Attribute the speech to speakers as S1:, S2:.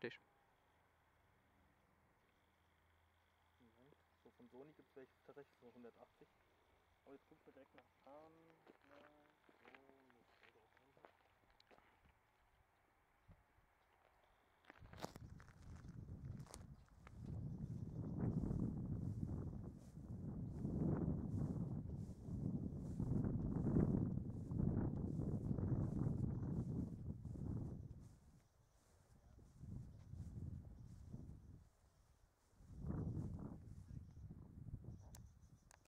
S1: heftig.
S2: So von Sony gibt es welche tatsächlich so 180. Aber jetzt gucken wir direkt nach Fahren.